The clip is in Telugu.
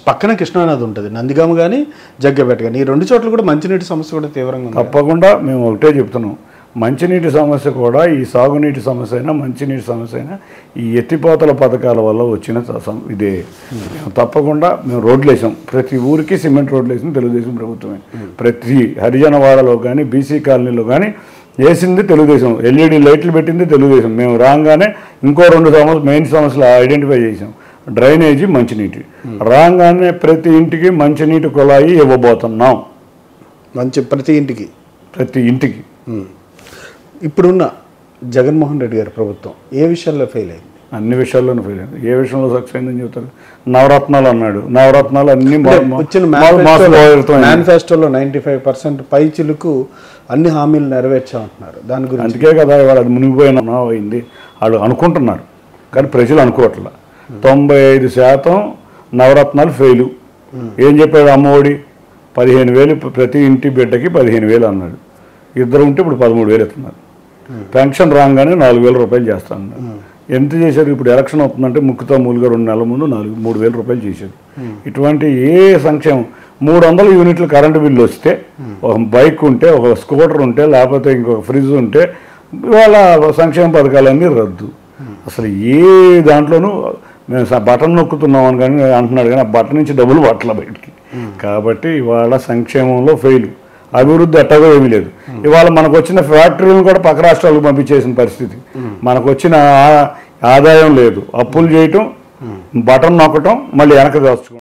పక్కన కృష్ణానది ఉంటుంది, నందిగామ కానీ జగ్గపేట కానీ, ఈ రెండు చోట్ల కూడా మంచినీటి సమస్య కూడా తీవ్రంగా ఉంది. తప్పకుండా మేము ఒకటే చెప్తున్నాం, మంచినీటి సమస్య కూడా ఈ సాగునీటి సమస్య అయినా మంచినీటి సమస్య అయినా ఈ ఎత్తిపోతల పథకాల వల్ల వచ్చిన ఇదే. తప్పకుండా మేము రోడ్లు వేసాం, ప్రతి ఊరికి సిమెంట్ రోడ్లు వేసింది తెలుగుదేశం ప్రభుత్వమే. ప్రతి హరిజనవాడలో కానీ బీసీ కాలనీలో కానీ వేసింది తెలుగుదేశం. ఎల్ఈడి లైట్లు పెట్టింది తెలుగుదేశం. మేము రాగానే ఇంకో 2 మెయిన్ సమస్యలు ఐడెంటిఫై చేసాం. డ్రైనేజీ, మంచినీటి. రాగానే ప్రతి ఇంటికి మంచినీటి కుళాయి ఇవ్వబోతున్నాం. ప్రతి ఇంటికి. ఇప్పుడున్న జగన్మోహన్ రెడ్డి గారి ప్రభుత్వం ఏ విషయాల్లో ఫెయిల్ అయింది? అన్ని విషయాల్లోనూ ఫెయిల్ అయింది. ఏ విషయంలో సక్సెస్ అయిందని చెప్తారు? నవరత్నాలు అన్నాడు, నవరత్నాలు అన్ని మేనిఫెస్టోలో 95% పైచిలకు అన్ని హామీలు నెరవేర్చామంటున్నారు. దాని గురించి అందుకే కదా ఇవాళ అది మునిగిపోయిన అయింది. వాళ్ళు అనుకుంటున్నారు కానీ ప్రజలు అనుకోవట్ల. 95% నవరత్నాలు ఫెయిలు. ఏం చెప్పాడు? అమ్మఒడి 15,000 ప్రతి ఇంటి బిడ్డకి 15,000 అన్నాడు. ఇద్దరు ఉంటే ఇప్పుడు 13,000 ఇస్తున్నారు. పెన్షన్ రాగానే 4,000 రూపాయలు చేస్తాను. ఎంత చేశారు? ఇప్పుడు ఎలక్షన్ అవుతుందంటే ముక్కుతో మూలుగా 2 నెలల ముందు 3,000 రూపాయలు చేశారు. ఇటువంటి ఏ సంక్షేమం 300 యూనిట్లు కరెంటు బిల్లు వస్తే, ఒక బైక్ ఉంటే, ఒక స్కూటర్ ఉంటే, లేకపోతే ఇంకొక ఫ్రిడ్జ్ ఉంటే ఇవాళ సంక్షేమ పథకాలన్నీ రద్దు. అసలు ఏ దాంట్లోనూ మేము బటన్ నొక్కుతున్నామని కానీ అంటున్నాడు కానీ ఆ బటన్ నుంచి డబ్బులు పట్టల బయటికి. కాబట్టి ఇవాళ సంక్షేమంలో ఫెయిల్. అభివృద్ధి ఎట్టగా ఏమీ లేదు. ఇవాళ మనకు వచ్చిన ఫ్యాక్టరీలను కూడా పక్క రాష్ట్రాలకు పంపించేసిన పరిస్థితి. మనకు వచ్చిన ఆదాయం లేదు. అప్పులు చేయటం, బటన్ నొక్కటం, మళ్ళీ వెనక దాచుకోవడం.